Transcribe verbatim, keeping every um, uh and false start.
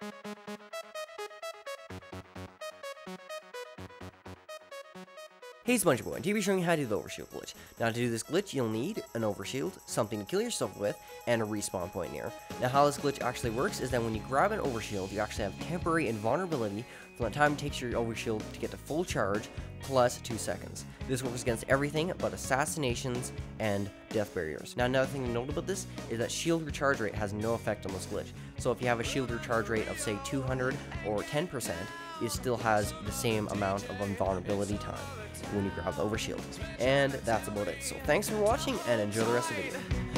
Hey SpongeBob, and to be showing you how to do the overshield glitch. Now to do this glitch, you'll need an overshield, something to kill yourself with, and a respawn point near. Now how this glitch actually works is that when you grab an overshield, you actually have temporary invulnerability from the time it takes your overshield to get to full charge, plus two seconds. This works against everything but assassinations and death barriers. Now another thing to note about this is that shield recharge rate has no effect on this glitch. So if you have a shield recharge rate of say two hundred or ten percent, it still has the same amount of invulnerability time when you grab the overshield. And that's about it. So thanks for watching and enjoy the rest of the video.